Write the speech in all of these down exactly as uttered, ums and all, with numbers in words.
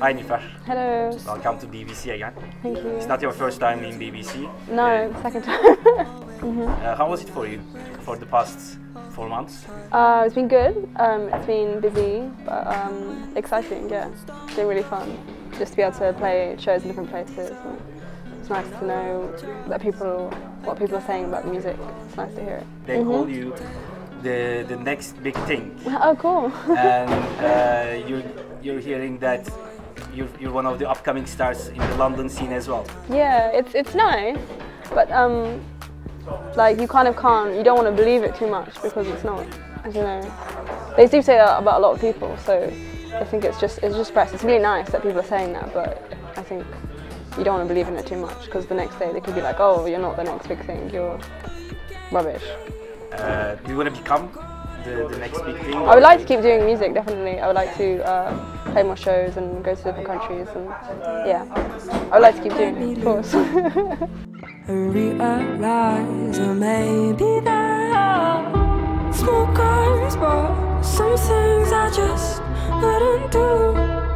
Hi Nifar. Hello. Welcome to B B C again. Thank you. It's not your first time in B B C. No, uh, second time. mm-hmm. uh, how was it for you for the past four months? Uh, it's been good. Um, it's been busy, but um, exciting. Yeah, it's been really fun. Just to be able to play shows in different places. And it's nice to know that people, what people are saying about the music. It's nice to hear it. They mm-hmm. call you the the next big thing. Oh, cool. and uh, you're you're hearing that you're you're one of the upcoming stars in the London scene as well. Yeah, it's it's nice, but um, like you kind of can't. You don't want to believe it too much because it's not. I don't know. They do say that about a lot of people, so I think it's just it's just press. It's really nice that people are saying that, but I think you don't want to believe in it too much because the next day they could be like, oh, you're not the next big thing. You're rubbish. Uh, do you want to become the, the next big thing? I would like to keep doing music, definitely. I would like to uh, play more shows and go to different countries, and yeah, I would like to keep doing it, of course. I realize or maybe there are small crimes, but some things I just wouldn't do.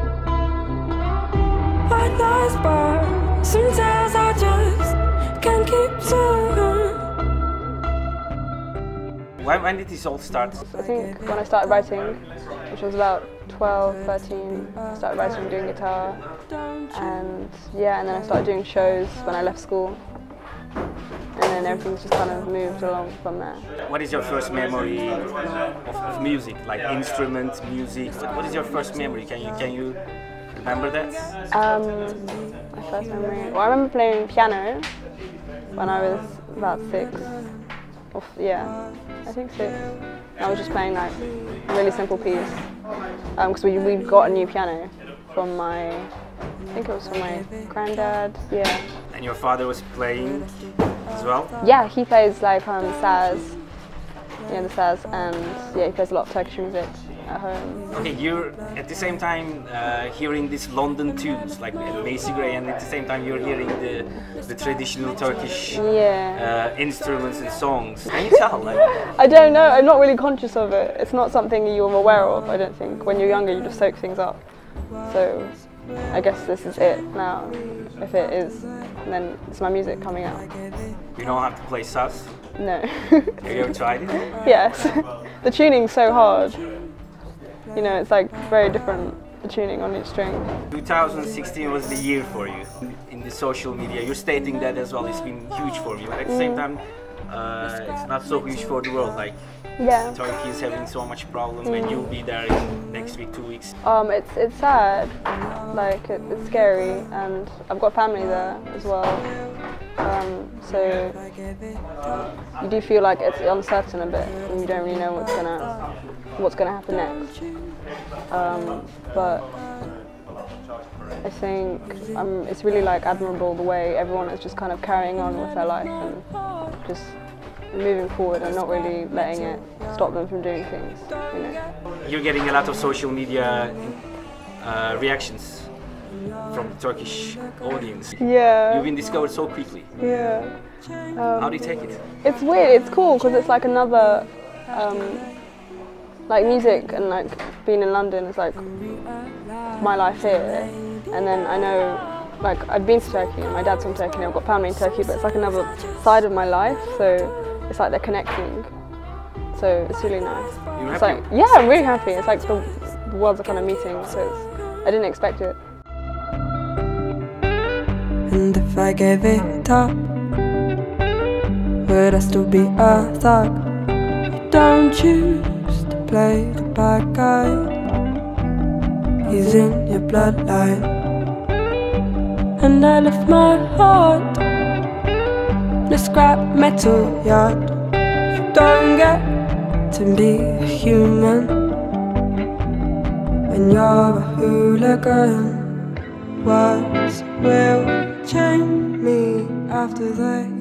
White lies, but some tales I just can't keep to. When, when did this all start? I think when I started writing, which was about twelve, thirteen, I started writing and doing guitar, and yeah, and then I started doing shows when I left school, and then everything's just kind of moved along from there. What is your first memory of, of music, like instrument, music? What, what is your first memory? Can you can you remember that? Um, my first memory. Well, I remember playing piano when I was about six. Or, yeah, I think six. I was just playing like a really simple piece because um, we we got a new piano from my, I think it was from my granddad. Yeah. And your father was playing as well? Yeah, he plays like um, saz, you know, the saz, and yeah, he plays a lot of Turkish music at home. Okay, you're at the same time uh, hearing these London tunes like Macy Gray, and at the same time you're hearing the the traditional Turkish yeah. uh, instruments and songs. Can you tell? Like, I don't know. I'm not really conscious of it. It's not something you're aware of. I don't think. When you're younger, you just soak things up. So I guess this is it now. If it is, then it's my music coming out. You know how to play saz? No. Have you ever tried it? Yes. The tuning's so hard. You know, it's like very different, the tuning on each string. two thousand sixteen was the year for you in the social media. You're stating that as well. It's been huge for you, but at the same time, uh, it's not so huge for the world. Like, yeah. Turkey is having so much problems, mm. and you'll be there in next week, two weeks. Um, it's it's sad, like it, it's scary, and I've got family there as well. Um, so you do feel like it's uncertain a bit, and you don't really know what's gonna what's gonna happen next. Um, but I think um, it's really like admirable the way everyone is just kind of carrying on with their life and just moving forward and not really letting it stop them from doing things. You know. You're getting a lot of social media uh, reactions from the Turkish audience. Yeah. You've been discovered so quickly. Yeah. Um, How do you take it? It's weird. It's cool because it's like another. Um, Like music and like being in London is like my life here, and then I know like I've been to Turkey and my dad's from Turkey and I've got family in Turkey, but it's like another side of my life, so it's like they're connecting, so it's really nice. You're it's happy? like yeah, I'm really happy. It's like the, the worlds are kind of meeting, so it's, I didn't expect it. And if I gave it up, would I still be a thug? Don't choose play the bad guy. He's in your bloodline, and I left my heart in a scrap metal yard. You don't get to be a human when you're a hooligan. Words will change me after they